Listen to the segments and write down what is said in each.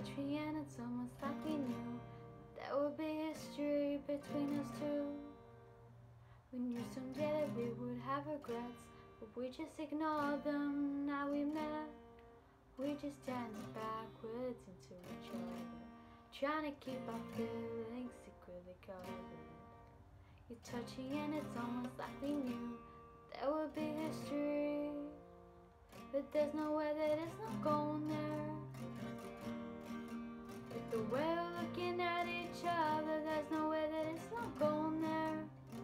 touch me and it's almost like we knew there would be history between us two. We knew someday that we would have regrets, but we just ignored them. Now we met, we just danced backwards into each other, trying to keep our feelings secretly covered. You're touching and it's almost like we knew there would be history, but there's nowhere that it's not going there. With the way we're looking at each other, there's nowhere that it's not going there.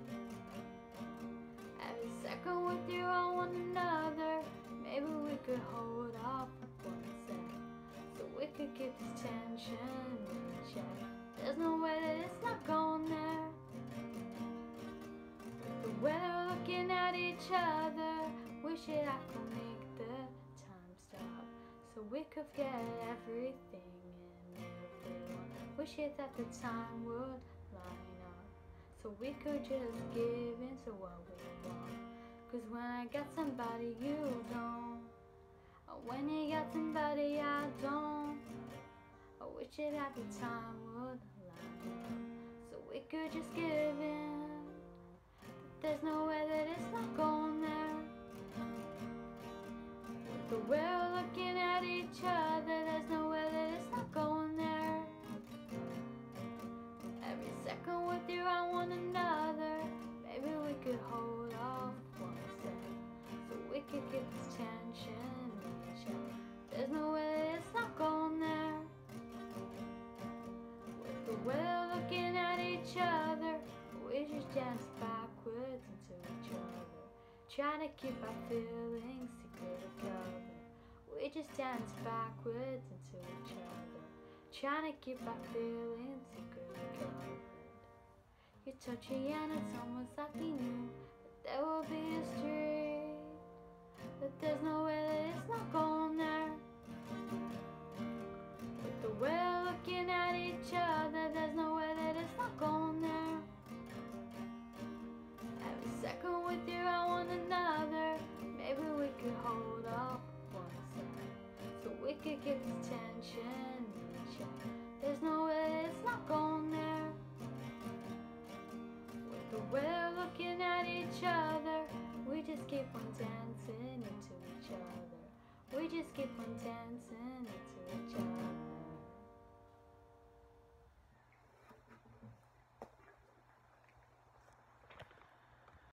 Every second with you on one another, maybe we could hold off for 1 second, so we could keep this tension in check. There's nowhere that it's not going there. With the way we're looking at each other, wish it I could make the time stop, so we could forget everything and everyone. Wish it that the time would line up, so we could just give in to what we want. Cause when I got somebody you don't, or when you got somebody I don't, I wish it that the time would line up, so we could just give in. But there's nowhere that it's not going there. The way we're looking at each other, there's nowhere that it's not going there. Every second with you on one another, maybe we could hold off 1 second, so we could keep this tension in check. There's nowhere that it's not going there. With the way we're looking at each other, we just dance backwards into each other, trying to keep our feelings secretly covered. We just dance backwards into each other, trying to keep our feelings secretly covered. You're touching and it's almost like we knew that there will be history, but there's nowhere that it's not going there. With the way we're looking at each other, there's nowhere that it's not going there. Every second with you on one another, maybe we could hold off 1 second, so we could keep this tension in check. There's nowhere that it's not going there. With the way we're looking at each other, we just keep on dancing into each other. We just keep on dancing into each other.